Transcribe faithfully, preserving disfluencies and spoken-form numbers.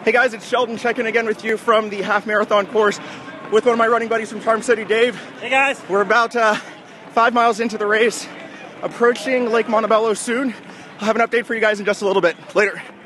Hey guys, it's Sheldon checking again with you from the half marathon course with one of my running buddies from Charm City, Dave. Hey guys. We're about uh, five miles into the race, approaching Lake Montebello soon. I'll have an update for you guys in just a little bit. Later.